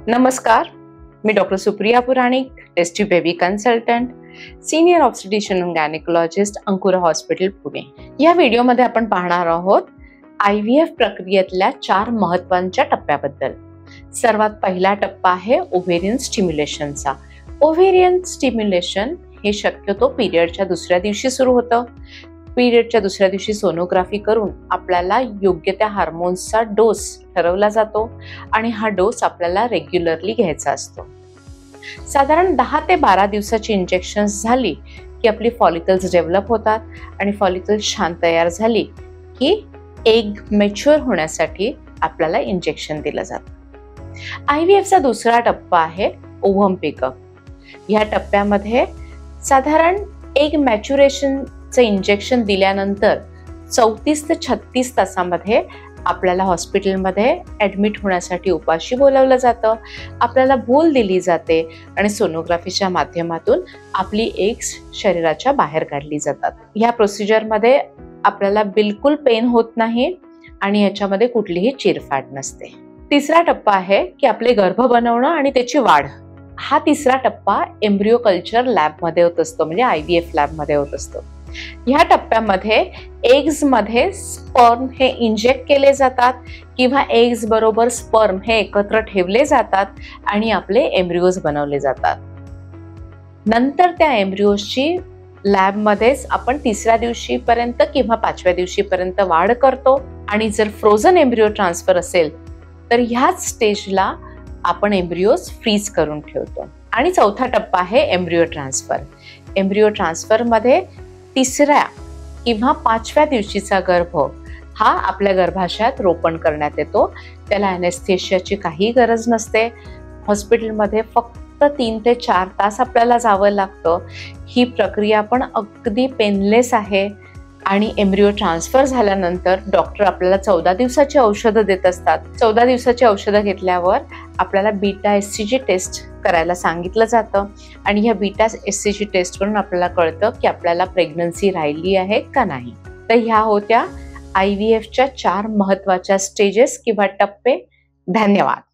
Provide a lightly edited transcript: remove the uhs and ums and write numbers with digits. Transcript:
नमस्कार, मी doctor Supriya Puranik, test tube baby consultant, senior obstetrician and gynaecologist, Ankura hospital Pune. या व्हिडिओमध्ये आपण पाहणार आहोत IVF प्रक्रियेतल्या 4 महत्त्वाच्या टप्प्याबद्दल. सर्वात पहिला टप्पा आहे ओव्हेरियन स्टिम्युलेशनचा. ओव्हेरियन स्टिम्युलेशन हे शक्यतो पिरियडच्या दुसऱ्या दिवशी सुरू होतं. पिरियडच्या दुसऱ्या दिवशी सोनोग्राफी करून आपल्याला योग्य त्या हार्मोन्सचा डोस ठरवला जातो आणि हा डोस आपल्याला रेग्युलरली घ्यायचा असतो. साधारण 10 ते 12 दिवसाची इंजेक्शन्स झाली की आपली फॉलिकल्स डेव्हलप होतात आणि फॉलिकल्स छान तयार झाली की एग मॅच्युअर होण्यासाठी आपल्याला इंजेक्शन दिलं जातं. IVFचा दुसरा टप्पा आहे ओव्हम पिकअप. ह्या टप्प्यामध्ये साधारण एग मॅच्युरेशनचं इंजेक्शन दिल्यानंतर 34 ते 36 तासामध्ये आपल्याला हॉस्पिटलमध्ये ॲडमिट होण्यासाठी उपाशी बोलावलं जातं. आपल्याला भूल दिली जाते आणि सोनोग्राफीच्या माध्यमातून आपली एग्स शरीराच्या बाहेर काढली जातात. ह्या प्रोसिजरमध्ये आपल्याला बिलकुल पेन होत नाही आणि याच्यामध्ये कुठलीही चिरफाड नसते. तिसरा टप्पा आहे की आपले गर्भ बनवणं आणि त्याची वाढ. हा तिसरा टप्पा एम्ब्रिओ कल्चर लॅबमध्ये होत असतो, म्हणजे IVF लॅबमध्ये होत असतो. ह्या टप्प्यामध्ये एग्स मध्ये स्पर्म हे इंजेक्ट केले जातात किंवा एग्स बरोबर स्पर्म हे एकत्र ठेवले जातात आणि आपले एम्ब्रिओज बनवले जातात. नंतर त्या एम्ब्रिओजची लॅबमध्येच आपण 3ऱ्या दिवशीपर्यंत किंवा 5व्या दिवशीपर्यंत वाढ करतो आणि जर फ्रोझन एम्ब्रिओ ट्रान्सफर असेल तर ह्याच स्टेजला आपण एम्ब्रिओज फ्रीज करून ठेवतो. आणि चौथा टप्पा आहे एम्ब्रिओ ट्रान्सफर. एम्ब्रिओ ट्रान्सफरमध्ये 3ऱ्या किंवा 5व्या दिवशीचा गर्भ हा आपल्या गर्भाशयात रोपण करण्यात येतो. त्याला ॲनेस्थेशियाची काही गरज नसते. हॉस्पिटलमध्ये फक्त 3 ते 4 तास आपल्याला जावं लागतं. ही प्रक्रिया पण अगदी पेनलेस आहे आणि एम्ब्रिओ ट्रान्सफर झाल्यानंतर डॉक्टर आपल्याला 14 दिवसाची औषधं देत असतात. 14 दिवसाची औषधं घेतल्यावर आपल्याला बीटा SCG टेस्ट करायला सांगितलं जातं आणि ह्या बीटा SCG टेस्ट करून आपल्याला कळतं की आपल्याला प्रेग्नन्सी राहिली आहे का नाही. तर ह्या होत्या IVFच्या 4 महत्त्वाच्या स्टेजेस किंवा टप्पे. धन्यवाद.